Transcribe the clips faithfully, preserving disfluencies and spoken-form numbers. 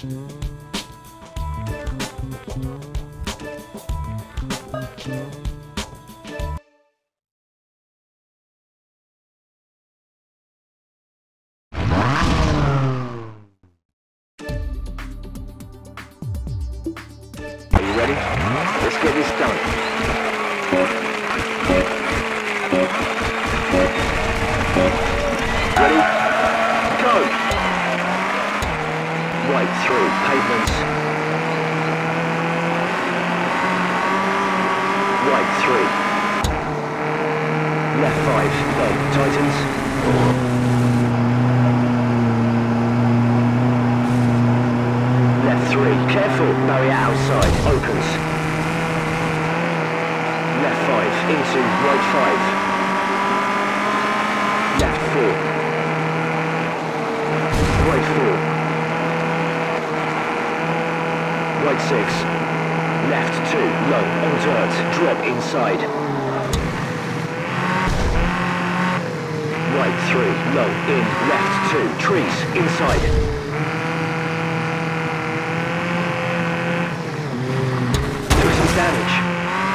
Ready? Let's get this done. Ready? Go! Right through pavements. Right three. Left five, low, tightens. Left three, careful, barrier outside, opens. Left five, into right five. Left four. Right four. Right six. Left two, low, on dirt, drop inside. Right three, low, in, left two, trees, inside. Damage.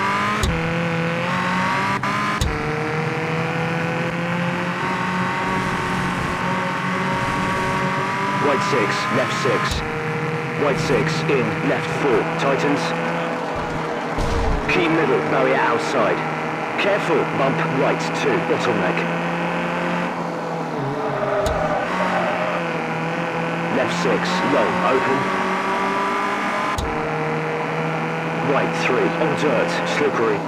Right six, left six. Right six, in, left four, tightens. Key middle, barrier outside. Careful, bump right two, bottleneck. Left six, low, open. Right three, on dirt, slippery.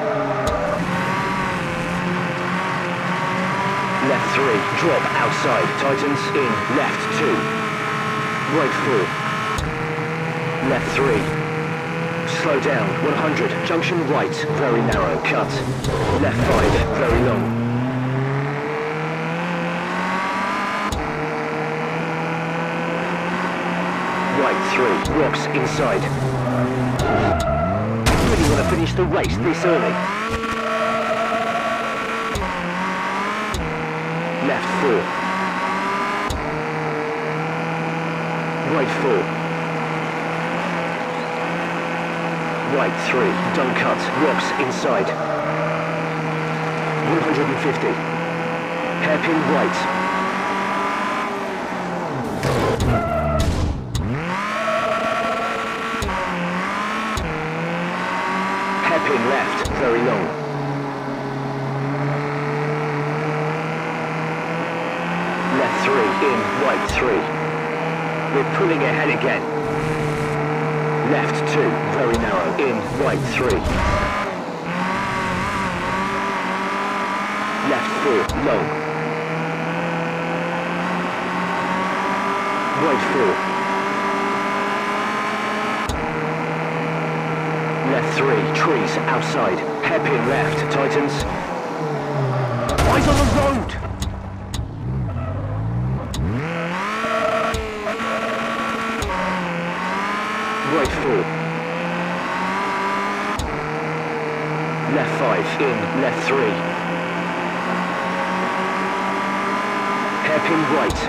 Left three, drop outside, tightens, in, left two. Right four. Left three. Slow down, one hundred, junction right, very narrow, cut. Left five, very long. Right three, rocks inside. Really want to finish the race this early. Left four. Right four. Right three. Don't cut. Rocks inside. one hundred fifty. Hairpin right. Hairpin left. Very long. Left three. In. Right three. We're pulling ahead again. Left two, very narrow, in, right three. Left four, long. Right four. Left three, trees, outside. Hairpin left, tightens. Eyes on the road! Right four. Left five, in, left three. Hairpin right.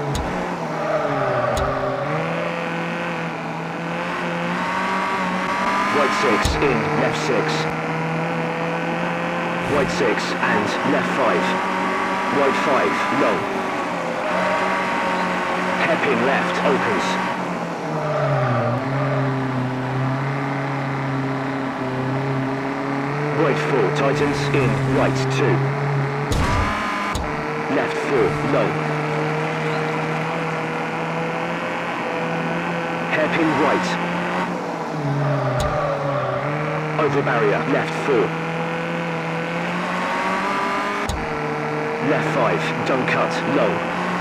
Right six, in, left six. Right six, and left five. Right five, long. Hairpin left, opens. Right four, tightens, in, right two. Left four, low. Hairpin right. Over barrier, left four. Left five, don't cut, low.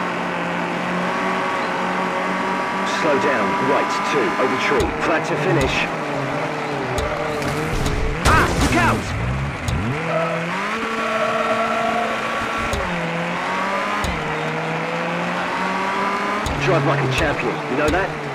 Slow down, right two, over tree, flat to finish. Out! Drive like a champion, you know that?